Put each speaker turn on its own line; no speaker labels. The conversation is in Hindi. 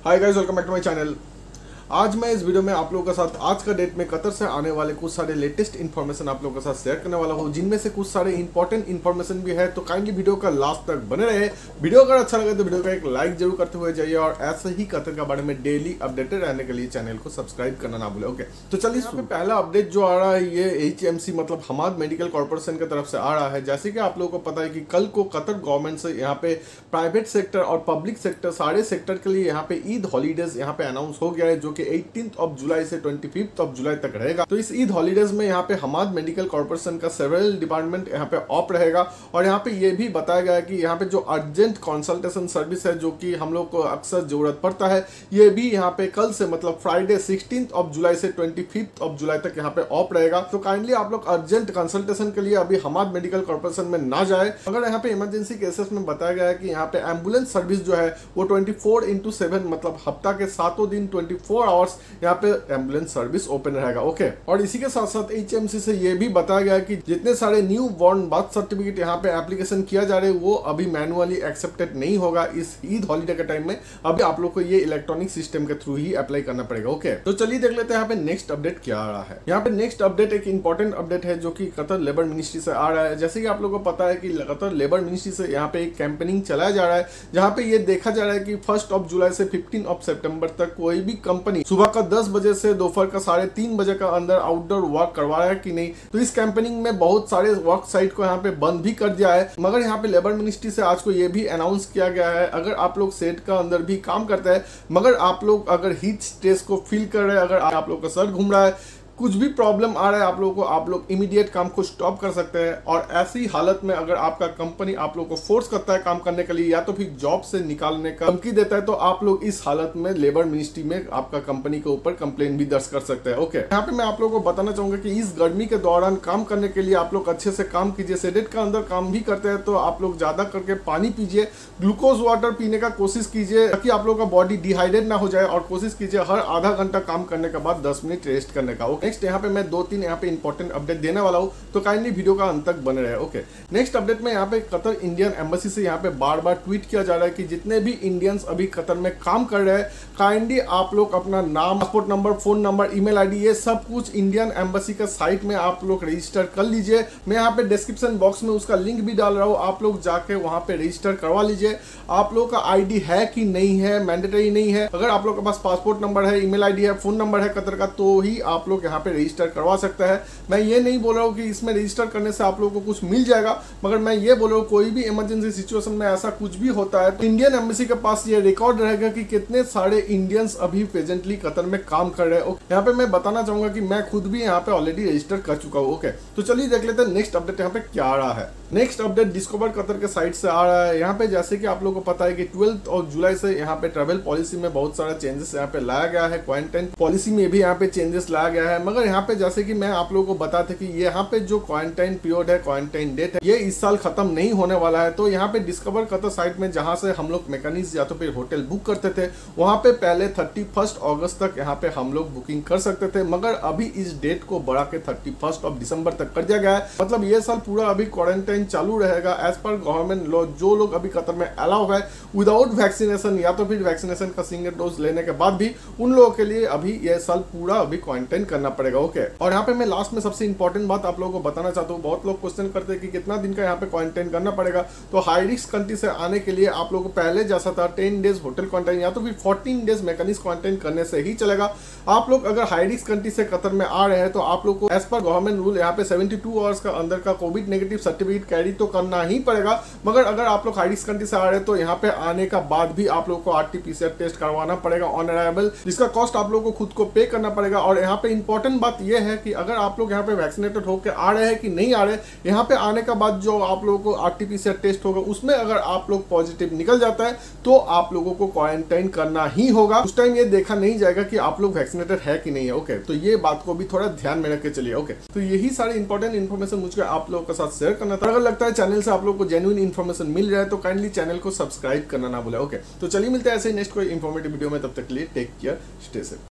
Hi guys, welcome back to my channel. आज मैं इस वीडियो में आप लोगों के साथ आज का डेट में कतर से आने वाले कुछ सारे लेटेस्ट इन्फॉर्मेशन आप लोगों के साथ शेयर करने वाला हूं, जिनमें से कुछ सारे इंपॉर्टेंट इन्फॉर्मेशन भी है। तो काइंडली वीडियो का लास्ट तक बने रहे। वीडियो अगर अच्छा लगे तो वीडियो का एक लाइक जरूर करते हुए जाइए और ऐसे ही कतर के बारे में डेली अपडेटेड रहने के लिए चैनल को सब्सक्राइब करना ना भूले। ओके, तो चलिए पहला अपडेट जो आ रहा है ये HMC मतलब हमाद मेडिकल कॉर्पोरेशन की तरफ से आ रहा है। जैसे कि आप लोगों को पता है कि कल को कतर गवर्नमेंट से यहाँ पे प्राइवेट सेक्टर और पब्लिक सेक्टर सारे सेक्टर के लिए यहाँ पे ईद हॉलीडेज यहाँ पे अनाउंस हो गया है, जो कि 18 जुलाई से 25 जुलाई तक रहेगा। तो इस ईद हॉलीडेज में यहाँ पे हमाद मेडिकल कॉर्पोरेशन का सेवरल डिपार्टमेंट यहाँ पे ऑफ रहेगा। और यहाँ पे ये भी बताया गया है कि यहाँ पे जो अर्जेंट कंसल्टेशन सर्विस है, जो कि हम लोग को अक्सर जरूरत पड़ता है, ये भी यहाँ पे कल से मतलब फ्राइडे 16 जुलाई से 25 जुलाई तक यहाँ पे ऑफ रहेगा। तो काइंडली आप लोग अर्जेंट कंसल्टेशन के लिए अभी हमाद मेडिकल कॉर्पोरेशन में ना जाए। अगर यहाँ पे इमरजेंसी केसेस में बताया गया है कि यहाँ पे एम्बुलेंस सर्विस जो है वो 24/7 मतलब हफ्ता के 7 दिन 24 आवर्स यहाँ पे एम्बुलेंस सर्विस ओपन रहेगा। ओके, और इसी के साथ साथ HMC से ये भी बताया गया है कि जितने सारे न्यू बॉर्न बर्थ सर्टिफिकेट यहाँ पे एप्लीकेशन किया जा रहे हैं वो अभी मैनुअली एक्सेप्टेड नहीं होगा इस ईद हॉलीडे के टाइम में। अभी आप लोग को ये इलेक्ट्रॉनिक सिस्टम के थ्रू ही अप्लाई करना पड़ेगा। ओके, तो चलिए देख लेते हैं यहाँ पे नेक्स्ट अपडेट क्या आ रहा है। यहाँ पे नेक्स्ट अपडेट एक इंपॉर्टेंट अपडेट है जो कि कतर लेबर मिनिस्ट्री से आ रहा है। जैसे कि आप लोगों को पता है कि कतर लेबर मिनिस्ट्री से यहाँ पे एक कैंपेनिंग चलाया जा रहा है, जहाँ पे ये देखा जा रहा है कि 1 जुलाई से 15 सितंबर तक कोई भी कंपनी सुबह का 10 बजे से दोपहर का 3:30 बजे का अंदर आउटडोर वर्क करवा रहा है कि नहीं। तो इस कैंपेनिंग में बहुत सारे वर्क साइट को यहाँ पे बंद भी कर दिया है, मगर यहाँ पे लेबर मिनिस्ट्री से आज को ये भी अनाउंस किया गया है, अगर आप लोग सेट का अंदर भी काम करते हैं मगर आप लोग अगर हीट स्ट्रेस को फील कर रहे हैं, अगर आप लोग का सर घूम रहा है, कुछ भी प्रॉब्लम आ रहा है आप लोगों को, आप लोग इमीडिएट काम को स्टॉप कर सकते हैं। और ऐसी हालत में अगर आपका कंपनी आप लोग को फोर्स करता है काम करने के लिए या तो फिर जॉब से निकालने का धमकी देता है, तो आप लोग इस हालत में लेबर मिनिस्ट्री में आपका कंपनी के ऊपर कंप्लेन भी दर्ज कर सकते हैं। ओके, यहाँ पे मैं आप लोगों को बताना चाहूंगा कि इस गर्मी के दौरान काम करने के लिए आप लोग अच्छे से काम कीजिए। सेडेट का अंदर काम भी करते हैं तो आप लोग ज्यादा करके पानी पीजिए, ग्लूकोज वाटर पीने का कोशिश कीजिए ताकि आप लोग का बॉडी डिहाइड्रेट ना हो जाए, और कोशिश कीजिए हर आधा घंटा काम करने के बाद 10 मिनट रेस्ट करने का। नेक्स्ट यहाँ पे मैं 2-3 यहाँ पे इंपॉर्टेंट अपडेट देने वाला हूं, तो काइंडली वीडियो का अंत तक बने रहे। ओके, नेक्स्ट अपडेट में यहाँ पे कतर इंडियन एम्बेसी से यहाँ पे बार बार ट्वीट किया जा रहा है कि जितने भी इंडियंस अभी कतर में काम कर रहे हैं, काइंडली आप लोग अपना नाम, passport number, phone number, email ID, ये सब कुछ इंडियन एम्बेसी का साइट में आप लोग रजिस्टर कर लीजिए। मैं यहाँ पे डिस्क्रिप्शन बॉक्स में उसका लिंक भी डाल रहा हूँ, आप लोग जाके वहां पे रजिस्टर करवा लीजिए। आप लोग का आईडी है कि नहीं है, मैंडेटरी नहीं है। अगर आप लोग के पास पासपोर्ट नंबर है, ईमेल आईडी है, फोन नंबर है कतर का, तो ही आप लोग यहाँ पे रजिस्टर करवा सकता है। मैं ये नहीं बोल रहा हूँ कि इसमें रजिस्टर करने से आप लोगों को कुछ मिल जाएगा, मगर मैं ये बोल रहा हूँ कोई भी इमरजेंसी सिचुएशन में ऐसा कुछ भी होता है तो इंडियन एम्बेसी के पास ये रिकॉर्ड रहेगा कि कितने सारे इंडियंस अभी प्रेजेंटली कतर में काम कर रहे हैं। यहाँ पे मैं बताना चाहूंगा कि मैं खुद भी यहाँ पे ऑलरेडी रजिस्टर कर चुका हूँ। ओके, तो चलिए देख लेते हैं नेक्स्ट अपडेट यहाँ पे क्या आ रहा है। नेक्स्ट अपडेट डिस्कवर कतर के साइट से आ रहा है। यहाँ पे जैसे कि आप लोगों को पता है कि 12 जुलाई से यहाँ पे ट्रेवल पॉलिसी में बहुत सारा चेंजेस यहाँ पे लाया गया है, क्वारंटाइन पॉलिसी में भी यहाँ पे चेंजेस लाया गया है। मगर यहाँ पे जैसे कि मैं आप लोगों को बता था कि यहाँ पे जो क्वारंटाइन पीरियड है, क्वारंटाइन डेट है, ये इस साल खत्म नहीं होने वाला है। तो यहाँ पे डिस्कवर कतर साइट में जहां से हम लोग मैकेनिक्स या तो फिर होटल बुक करते थे, वहां पे पहले 31 अगस्त तक यहाँ पे हम लोग बुकिंग कर सकते थे, मगर अभी इस डेट को बढ़ा के 31 दिसंबर तक कर दिया गया है। मतलब ये साल पूरा अभी क्वारंटाइन चालू रहेगा एज पर गवर्नमेंट लॉ। जो लोग अभी कतर में अलाउ है विदाउट वैक्सीनेशन या तो फिर वैक्सीनेशन का सिंगल डोज लेने के बाद भी, उन लोगों के लिए अभी ये साल पूरा अभी क्वारंटाइन करना पड़ेगा। ओके, और यहाँ पे मैं लास्ट में सबसे इंपॉर्टेंट बात आप लोगों को बताना चाहता हूँ। बहुत लोग क्वेश्चन करते हैं कि कितना दिन का यहाँ पे क्वारंटाइन करना पड़ेगा। तो हाई रिस्क कंट्री से आने के लिए आप लोगों को पहले जैसा था 10 डेज होटल क्वारंटाइन या तो फिर 14 डेज मैकेनिक्स क्वारंटाइन करने से ही चलेगा। आप लोग अगर हाई रिस्क कंट्री से कतर में आ रहे हैं तो आप लोग को एज पर गवर्नमेंट रूल यहाँ पे 72 आवर्स का अंदर का कोविड नेगेटिव सर्टिफिकेट कैरी तो करना ही पड़ेगा। मगर अगर आप लोग हाई रिस्क कंट्री से आ रहे हैं तो यहाँ पे आने का बाद भी आप लोग को RT-PCR टेस्ट करवाना पड़ेगा ऑन अराइवल, जिसका कॉस्ट आप लोग को खुद को पे करना पड़ेगा। और यहाँ पे इंपॉर्टेंट बात यह है कि अगर आप लोग यहाँ पे वैक्सीनेटेड होकर आ रहे हैं कि नहीं आ रहे, यहाँ पे आने का बाद जो आप लोगों को RT-PCR टेस्ट होगा उसमें अगर आप लोग पॉजिटिव निकल जाता है तो आप लोगों को क्वारंटाइन करना ही होगा। उस टाइम ये देखा नहीं जाएगा कि आप लोग वैक्सीनेटेड है कि नहीं है। ओके, तो ये बात को भी थोड़ा ध्यान में रख के चलिए। ओके, तो यही सारे इंपॉर्टेंट इन्फॉर्मेशन मुझे आप लोगों के साथ शेयर करना था। अगर लगता है चैनल से आप लोग को जेन्युइन इन्फॉर्मेशन मिल रहा है तो काइंडली चैनल को सब्सक्राइब करना ना भूले। ओके, तो चलिए मिलते हैं ऐसे ही नेक्स्ट कोई इंफॉर्मेटिव वीडियो में, तब तक के लिए टेक केयर, स्टे सेफ।